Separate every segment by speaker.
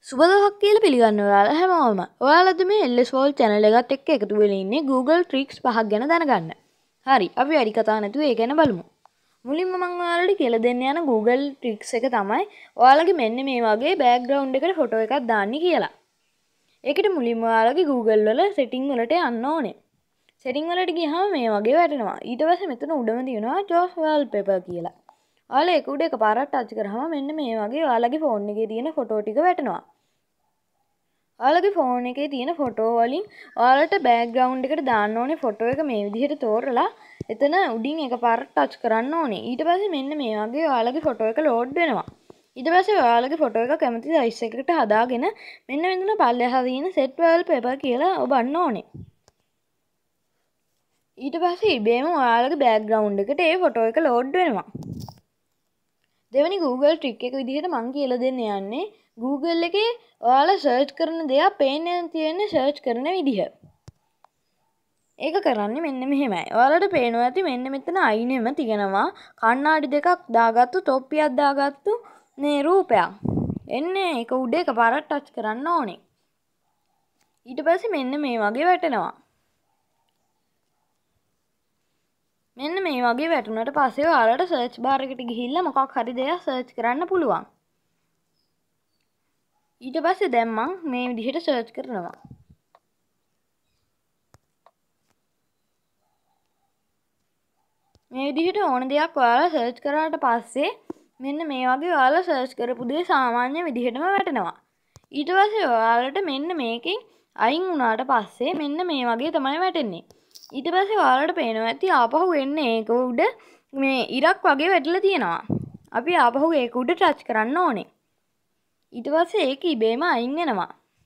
Speaker 1: සුබදහක් කියලා පිළිගන්න ඔයාලා හැමෝම. ඔයාලද මේ LS World channel එකත් එක්ක එකතු වෙලා ඉන්නේ Google tricks 5ක් ගැන දැනගන්න. හරි, අපි වැඩි කතා නැතුව ඒක ගැන බලමු. මුලින්ම මම ඔයාලට කියලා දෙන්න යන Google tricks එක තමයි ඔයාලගේ මෙන්න මේ වගේ background එකට ෆොටෝ එකක් දාන්න කියලා. ඒකට මුලින්ම ඔයාලගේ Google වල setting වලට යන්න ඕනේ. setting වලට ගියාම මේ වගේ වැටෙනවා. ඊට පස්සේ මෙතන උඩම තියෙනවා choose wallpaper කියලා. ඔයාලා ඒක උඩ එකපාරක් ටච් කරාම මෙන්න මේ වගේ ඔයාලගේ ෆෝන් එකේ තියෙන ෆොටෝ ටික වැටෙනවා. ඔයාලගේ ෆෝන් එකේ තියෙන ෆොටෝ වලින් ඔයාලට බෑග්ග්‍රවුන්ඩ් එකට දාන්න ඕනේ ෆොටෝ එක මේ විදිහට තෝරලා එතන උඩින් එකපාරක් ටච් කරන්න ඕනේ. ඊට පස්සේ මෙන්න මේ වගේ ඔයාලගේ ෆොටෝ එක ලෝඩ් වෙනවා. ඊට පස්සේ ඔයාලගේ ෆොටෝ එක කැමති සයිස් එකකට හදාගෙන මෙන්න මෙතන පල්ලෙහා තියෙන set wallpaper කියලා ඔබන්න ඕනේ. ඊට පස්සේ ඉබේම ඔයාලගේ බෑග්ග්‍රවුන්ඩ් එකට ඒ ෆොටෝ එක ලෝඩ් වෙනවා. දෙවැනි Google trick එක විදිහට මම කියලා දෙන්න යන්නේ Google එකේ ඔයාලා සර්ච් කරන දේක් පේන්න තියෙන සර්ච් කරන විදිහ. ඒක කරන්නේ මෙන්න මෙහෙමයි. ඔයාලට පේනවා ඇති මෙන්න මෙතන අයිනෙම තියෙනවා කණ්ණාඩි දෙකක් දාගත්තු තොප්පියක් දාගත්තු මේ රූපයක්. එන්නේ ඒක උඩ එකපාරක් ටච් කරන්න ඕනේ. ඊට පස්සේ මෙන්න මේ වගේ වැටෙනවා. මෙන්න මේ වගේ වැටුණට පස්සේ ඔයාලට සර්ච් බාර් එකට ගිහිල්ලා මොකක් හරි දෙයක් සර්ච් කරන්න පුළුවන්. ඊට පස්සේ දැන් මම මේ විදිහට සර්ච් කරනවා. මේ විදිහට ඕන දෙයක් ඔයාලා සර්ච් කරාට පස්සේ මෙන්න මේ වගේ ඔයාලා සර්ච් කරපු දේ සාමාන්‍ය විදිහටම වැටෙනවා. ඊට පස්සේ ඔයාලට මෙන්න මේකෙන් අයින් වුණාට පස්සේ මෙන්න මේ වගේ තමයි වැටෙන්නේ. ඊට පස්සේ ඔයාලට පේනවා ඇති ආපහු එන්නේ ඒක උඩ මේ ඉරක් වගේ වැටලා තියෙනවා. අපි ආපහු ඒක උඩ ටච් කරන්න ඕනේ. ඊට පස්සේ ඒක ඉබේම අයින් වෙනවා.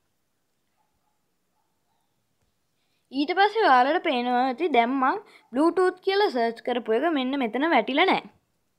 Speaker 1: ඊට පස්සේ ඔයාලට පේනවා ඇති දැන් මම Bluetooth කියලා සර්ච් කරපු එක මෙන්න මෙතන වැටිලා නැහැ.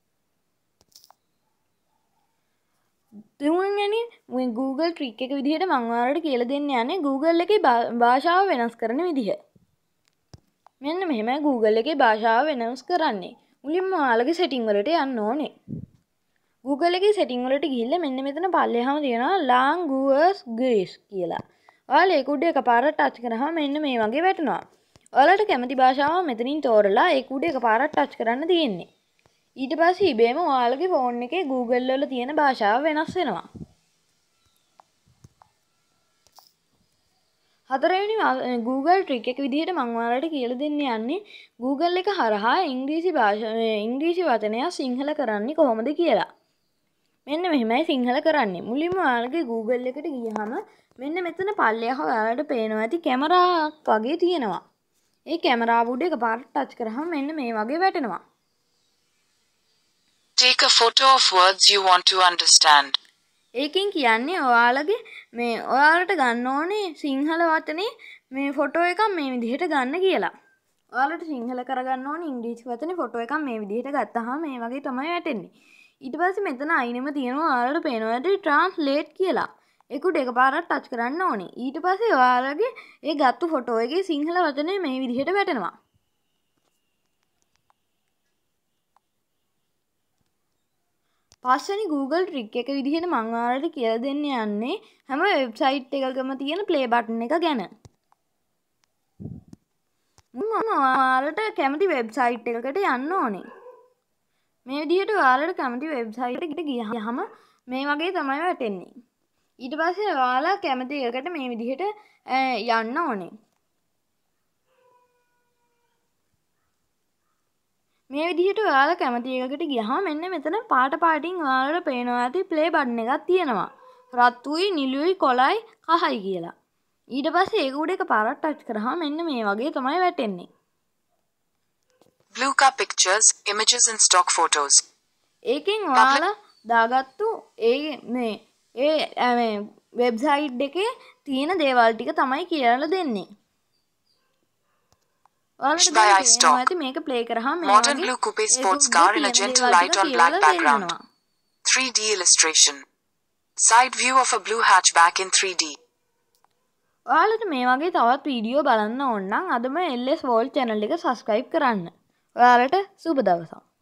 Speaker 1: තුන්වෙනි මේ Google trick එක විදිහට මම ඔයාලට කියලා දෙන්න යන්නේ Google එකේ භාෂාව වෙනස් කරන විදිහ. මෙන්න මෙහෙමයි Google එකේ භාෂාව වෙනස් කරන්නේ. මුලින්ම ඔයාලගේ setting වලට යන්න ඕනේ. Google එකේ setting වලට ගිහිල්ලා මෙන්න මෙතන පල්ලෙහාම තියෙනවා languages කියලා. ඔයාලා ඒක උඩ එකපාරක් ටච් කරාම මෙන්න මේ වගේ වැටෙනවා. ඔයාලට කැමති භාෂාව මෙතනින් තෝරලා ඒක උඩ එකපාරක් ටච් කරන්න තියෙන්නේ. ඊට පස්සේ ඉබේම ඔයාලගේ ෆෝන් එකේ Google වල තියෙන භාෂාව වෙනස් වෙනවා. හතරවෙනි Google trick එක විදිහට මම ඔයාලට කියලා දෙන්න යන්නේ Google එක හරහා ඉංග්‍රීසි වචනය සිංහල කරන්නේ කොහොමද කියලා. මෙන්න මෙහෙමයි සිංහල කරන්නේ. මුලින්ම ඔයාලගේ Google එකට ගියහම මෙන්න මෙතන පල්ලෙහා ඔයාලට පේනවා ඇති කැමරාවක් වගේ තියෙනවා. ඒ කැමරාව උඩ එකපාරට ටච් කරාම මෙන්න මේ වගේ වැටෙනවා.
Speaker 2: Take a photo of words you want to understand.
Speaker 1: ඒකෙන් කියන්නේ ඔයාලගේ මේ ඔයාලට ගන්න ඕනේ සිංහල වචනේ මේ ෆොටෝ එකක් මේ විදිහට ගන්න කියලා. ඔයාලට සිංහල කරගන්න ඕනේ ඉංග්‍රීසි වචනේ ෆොටෝ එකක් මේ විදිහට ගත්තාම මේ වගේ තමයි වැටෙන්නේ. ඊට පස්සේ මෙතන අයිනෙම තියෙනවා ඔයාලට පේනවා ඇති translate කියලා. ඒක උඩ එකපාරක් ටච් කරන්න ඕනේ. ඊට පස්සේ ඔයාලගේ ඒ ගත්තු ෆොටෝ එකේ සිංහල වචනේ මේ විදිහට වැටෙනවා. පස්වෙනි Google trick එක විදිහට මම ඔයාලට කියලා දෙන්න යන්නේ හැම වෙබ්සයිට් එකකම තියෙන play button එක ගැන. මම ඔයාලට කැමති වෙබ්සයිට් එකකට යන්න ඕනේ. මේ විදිහට ඔයාලට කැමති වෙබ්සයිට් එකට ගියහම මේ වගේ තමයි වැටෙන්නේ. ඊට පස්සේ ඔයාලා කැමති එකකට මේ විදිහට යන්න ඕනේ. මේ විදිහට ඔයාලා කැමති එකකට ගියහම මෙන්න මෙතන පාට පාටින් ඔයාලට පේනවා ඇති play button එකක් තියෙනවා. රතුයි, නිලුයි, කොළයි, කහයි කියලා. ඊට පස්සේ ඒක උඩ එකපාරක් ටච් කරාම මෙන්න මේ වගේ තමයි වැටෙන්නේ.
Speaker 2: Bluka pictures, images and stock photos.
Speaker 1: ඒකෙන් ඔයාලා දාගත්තු මේ වෙබ්සයිට් එකේ තියෙන දේවල් ටික තමයි කියලා දෙන්නේ. මේක ප්ලේ කරාම
Speaker 2: modern blue coupe sports car in a gentle light on black background. 3D illustration. Side view of a blue hatchback in 3D.
Speaker 1: ඔයාලට මේ වගේ තවත් වීඩියෝ බලන්න ඕන නම් අදම LS World channel එක subscribe කරන්න. ඔයාලට සුබ දවසක්.